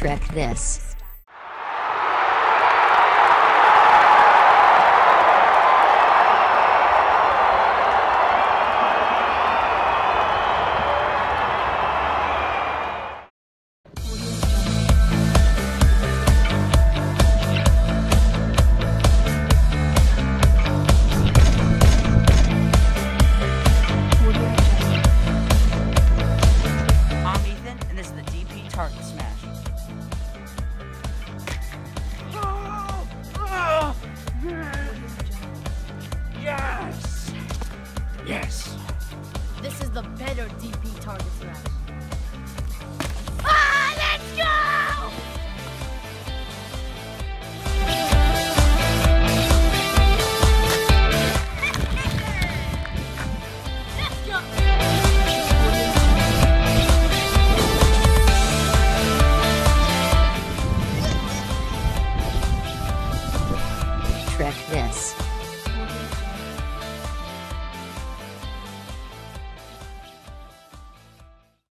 Trick this. Target smash. Yes! Yes! This is the better DP target smash. Let's go! Let's go! Trick this.